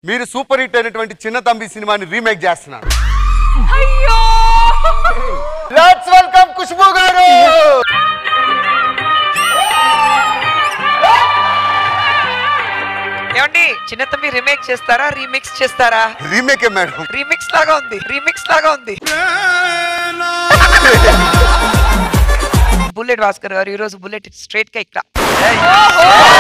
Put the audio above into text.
మీరు super hit అయినటువంటి చిన్న తంబి సినిమాని రీమేక్ చేస్తున్నారు. అయ్యో లెట్స్ వెల్కమ్ ఖుష్బూ గారు. ఏమండి చిన్న తమ్మి రీమేక్ చేస్తారా రీమిక్స్ చేస్తారా? రీమేకే మేడం. రీమిక్స్ లాగా ఉంది, రీమిక్స్ లాగా ఉంది. బుల్లెట్ భాస్కర్ గారు ఈ రోజు బుల్లెట్ స్ట్రైట్ గా ఇక్కడ